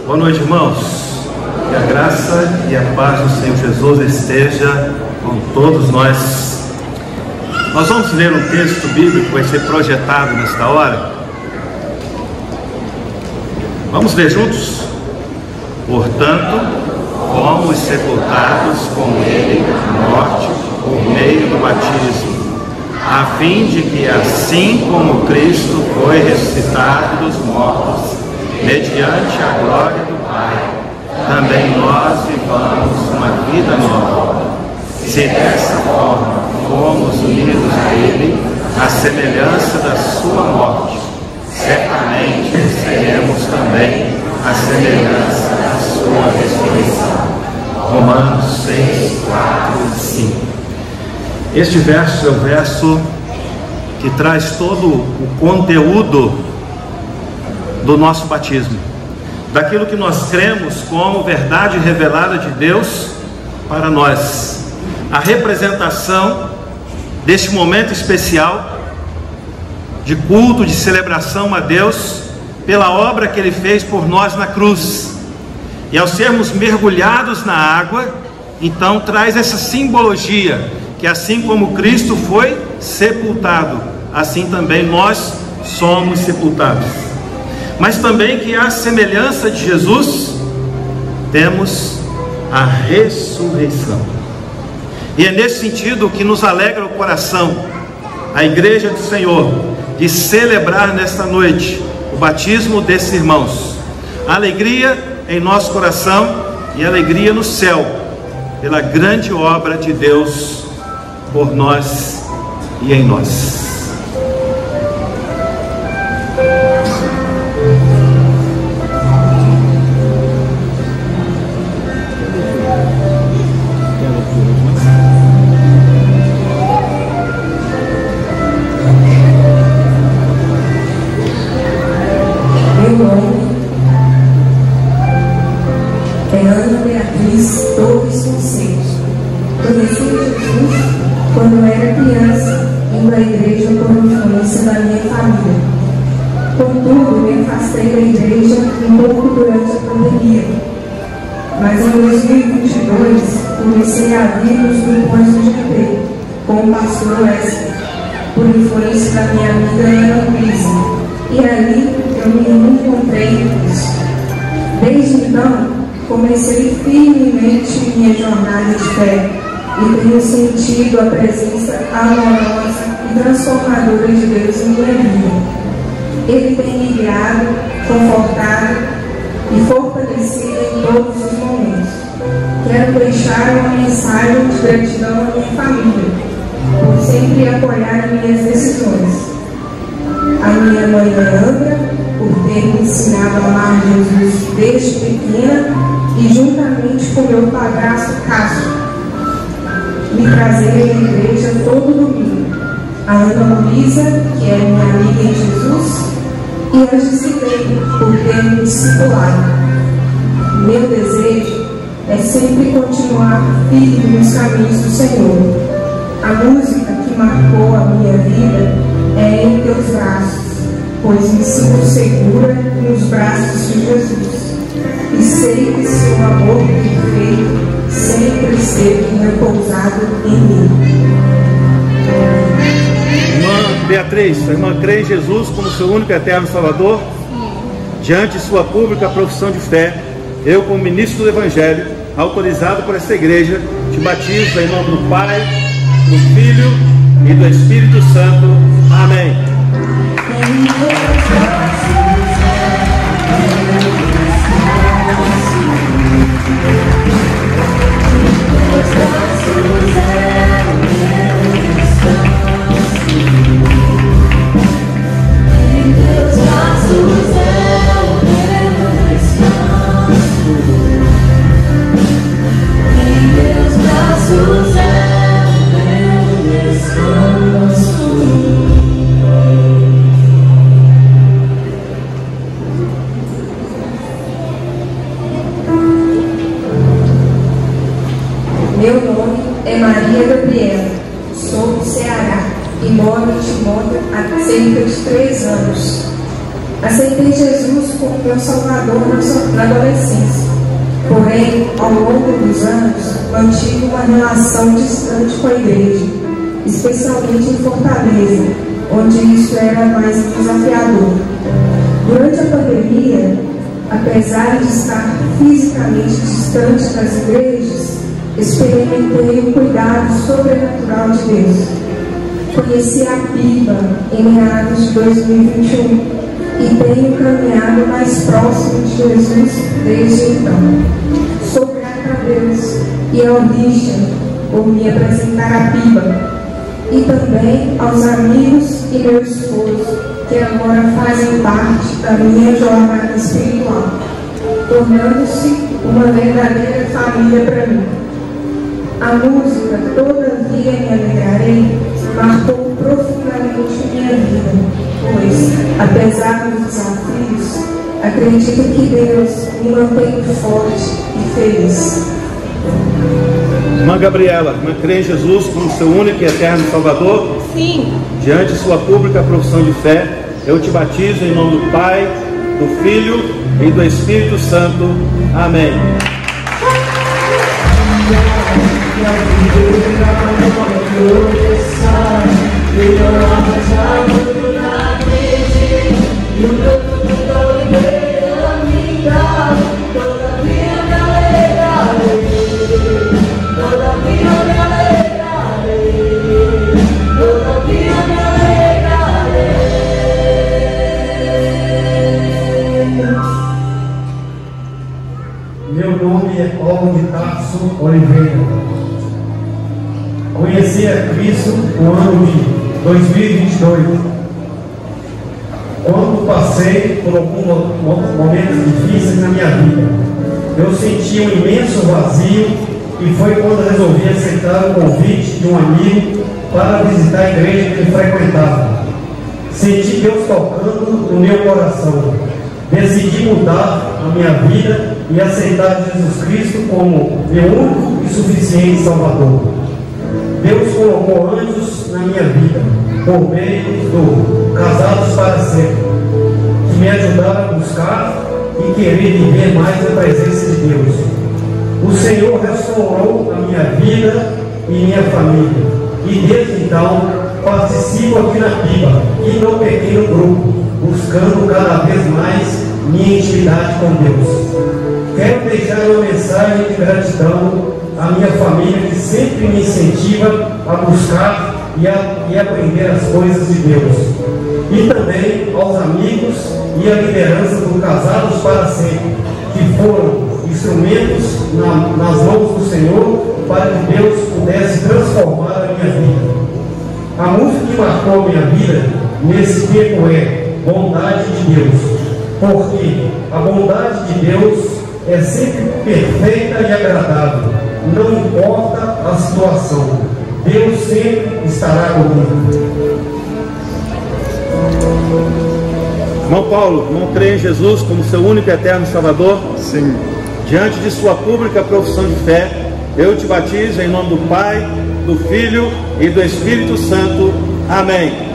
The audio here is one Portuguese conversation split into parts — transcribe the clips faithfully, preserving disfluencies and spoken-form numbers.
Boa noite, irmãos. Que a graça e a paz do Senhor Jesus esteja com todos nós. Nós vamos ler um texto bíblico que vai ser projetado nesta hora. Vamos ler juntos? Portanto, fomos sepultados com Ele na morte por meio do batismo, a fim de que, assim como Cristo foi ressuscitado dos mortos, mediante a glória do Pai, também nós vivamos uma vida nova. Se dessa forma fomos unidos a Ele, à semelhança da sua morte, certamente seremos também a semelhança da sua ressurreição. Romanos seis, quatro e cinco. Este verso é o verso que traz todo o conteúdo do nosso batismo, daquilo que nós cremos como verdade revelada de Deus para nós, a representação deste momento especial de culto, de celebração a Deus pela obra que Ele fez por nós na cruz. E ao sermos mergulhados na água, então traz essa simbologia que assim como Cristo foi sepultado, assim também nós somos sepultados. Mas também que à semelhança de Jesus, temos a ressurreição. E é nesse sentido que nos alegra o coração, a Igreja do Senhor, de celebrar nesta noite o batismo desses irmãos. A alegria em nosso coração e alegria no céu, pela grande obra de Deus por nós e em nós. Quando eu era criança, indo à igreja por influência da minha família. Contudo, me afastei da igreja um pouco durante a pandemia. Mas em dois mil e vinte e dois, comecei a vir nos grupos do G P, com o pastor Wesley, por influência da minha amiga Ana Luísa. E ali eu me encontrei em Cristo. Desde então, comecei firmemente minha jornada de fé, e tenho sentido a presença amorosa e transformadora de Deus em minha vida. Ele tem me guiado, confortado e fortalecido em todos os momentos. Quero deixar uma mensagem de gratidão à minha família, por sempre apoiar minhas decisões. A minha mãe Leandra, por ter me ensinado a amar Jesus desde pequena, e juntamente com meu padrasto Cássio, me trazer à igreja todo domingo. A Ana Luísa, que é minha amiga em Jesus, e a Gisilene, por ter me discipulado. Meu desejo é sempre continuar firme nos caminhos do Senhor. A música que marcou a minha vida é Em Teus Braços, pois me sinto segura nos braços de Jesus. E sei que seu amor perfeito sempre esteve repousado em mim. Irmã Beatriz, a irmã crê em Jesus como seu único e eterno Salvador? Diante de sua pública profissão de fé, eu, como ministro do Evangelho, autorizado por esta igreja, te batizo em nome do Pai, do Filho e do Espírito Santo. Amém. Meu nome é Maria Gabriela, sou do Ceará e moro em Timóteo há cerca de três anos. Aceitei Jesus como meu Salvador na adolescência. Porém, ao longo dos anos, mantive uma relação distante com a igreja, especialmente em Fortaleza, onde isso era mais desafiador. Durante a pandemia, apesar de estar fisicamente distante das igrejas, experimentei o cuidado sobrenatural de Deus. Conheci a Piba em meados de dois mil e vinte e um e tenho caminhado mais próximo de Jesus desde então. Sou grata a Deus e ao Richard por me apresentar a Piba, e também aos amigos e meu esposo, que agora fazem parte da minha jornada espiritual, tornando-se uma verdadeira família para mim. A música Todavia Me Alegrarei marcou profundamente minha vida, pois, apesar dos desafios, acredito que Deus me mantém forte e feliz. Irmã Gabriela, irmã, crê em Jesus como seu único e eterno Salvador? Sim. Diante de sua pública profissão de fé, eu te batizo em nome do Pai, do Filho e do Espírito Santo. Amém. Meu nome é Paulo de Tarso Oliveira. Conheci a Cristo no ano de dois mil e vinte e dois, quando passei por alguns momentos difíceis na minha vida. Eu senti um imenso vazio e foi quando resolvi aceitar o convite de um amigo para visitar a igreja que ele frequentava. Senti Deus tocando no meu coração. Decidi mudar a minha vida e aceitar Jesus Cristo como meu único e suficiente Salvador. Deus colocou anjos na minha vida, por meio do Casados para Sempre, que me ajudaram a buscar e querer viver mais a presença de Deus. O Senhor restaurou a minha vida e minha família, e desde então participo aqui na Piba e no pequeno grupo, buscando cada vez mais minha intimidade com Deus. Quero deixar uma mensagem de gratidão à minha família, que sempre me incentiva a buscar e a e aprender as coisas de Deus, e também aos amigos e à liderança do Casados para Sempre, que foram instrumentos na, nas mãos do Senhor para que Deus pudesse transformar a minha vida. A música que marcou a minha vida nesse tempo é Bondade de Deus, porque a bondade de Deus é sempre perfeita e agradável, não importa a situação, Deus sempre estará comigo. Irmão Paulo, não crê em Jesus como seu único e eterno Salvador? Sim. Diante de sua pública profissão de fé, eu te batizo em nome do Pai, do Filho e do Espírito Santo. Amém.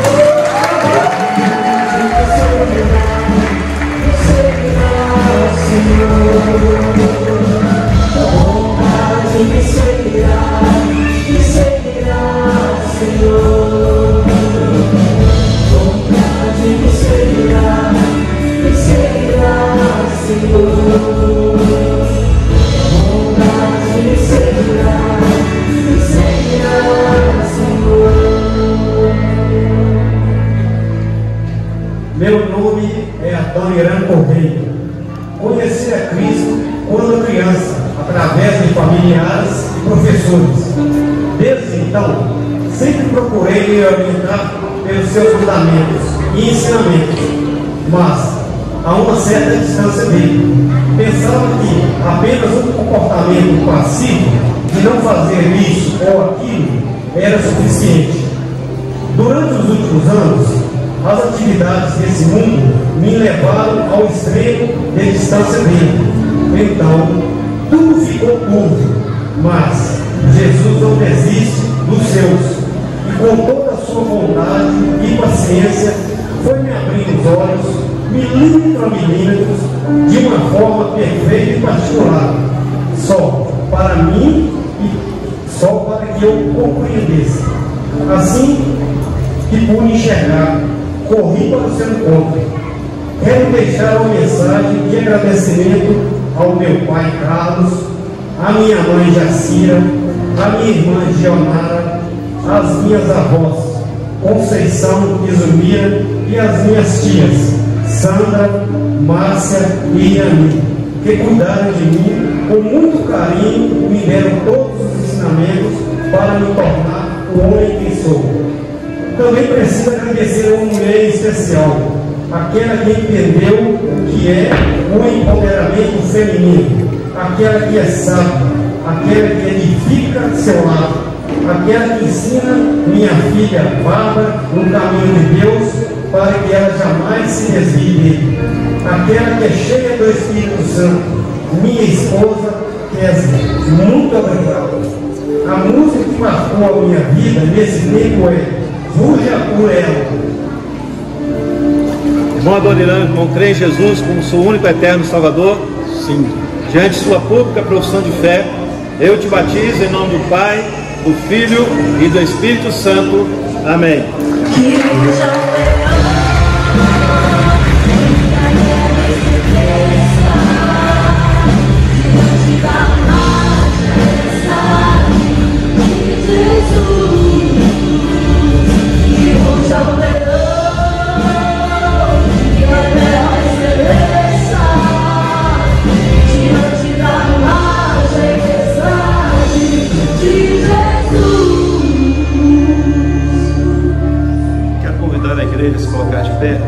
Meu nome é Adoniran Correia. Conheci a Cristo quando criança, através de familiares e professores. Desde então, sempre procurei me orientar pelos seus fundamentos e ensinamentos, mas a uma certa distância dele. Pensava que apenas um comportamento passivo de não fazer isso ou aquilo era suficiente. Durante os últimos anos, as atividades desse mundo me levaram ao extremo de distância dele. Então, tudo ficou curto, mas Jesus não desiste dos seus, e com toda a sua bondade e paciência foi me abrindo os olhos, milímetro a milímetros, de uma forma perfeita e particular, só para mim e só para que eu compreendesse. Assim que pude enxergar, corri para o seu encontro. Quero deixar uma mensagem de agradecimento ao meu pai Carlos, à minha mãe Jacira, à minha irmã Geonara, às minhas avós Conceição e Zulmira e às minhas tias Sandra, Márcia e Iani, que cuidaram de mim com muito carinho e me deram todos os ensinamentos para me tornar o homem que sou. Também preciso agradecer a uma mulher especial, aquela que entendeu o que é o empoderamento feminino, aquela que é sábia, aquela que edifica seu lar, aquela que ensina minha filha Bárbara no caminho de Deus para que ela jamais se desvie dele, aquela que é cheia do Espírito Santo, minha esposa Kézia. Muito obrigado. A música que marcou a minha vida nesse tempo é Ruja por Ela. Irmão Adoniran, irmão, crê em Jesus como seu único eterno Salvador? Sim. Diante de sua pública profissão de fé, eu te batizo em nome do Pai, do Filho e do Espírito Santo. Amém. Se colocar de pé,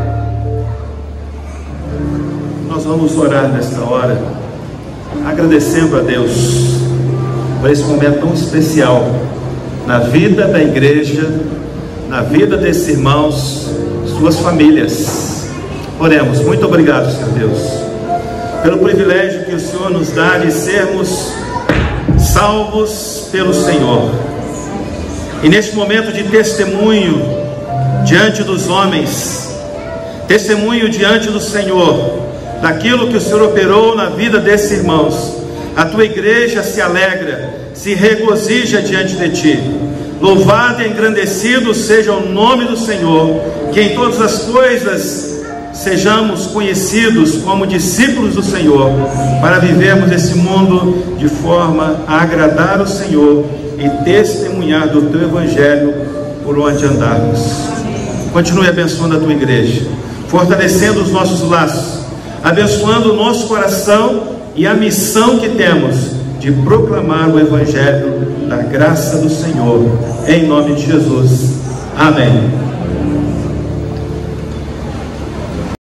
nós vamos orar nesta hora, agradecendo a Deus por esse momento tão especial na vida da igreja, na vida desses irmãos, suas famílias. Oremos. Muito obrigado, Senhor Deus, pelo privilégio que o Senhor nos dá de sermos salvos pelo Senhor, e neste momento de testemunho diante dos homens, testemunho diante do Senhor, daquilo que o Senhor operou na vida desses irmãos, a tua igreja se alegra, se regozija diante de ti. Louvado e engrandecido seja o nome do Senhor, que em todas as coisas sejamos conhecidos como discípulos do Senhor, para vivermos esse mundo de forma a agradar o Senhor e testemunhar do teu evangelho por onde andarmos. Continue abençoando a tua igreja, fortalecendo os nossos laços, abençoando o nosso coração e a missão que temos de proclamar o evangelho da graça do Senhor, em nome de Jesus. Amém.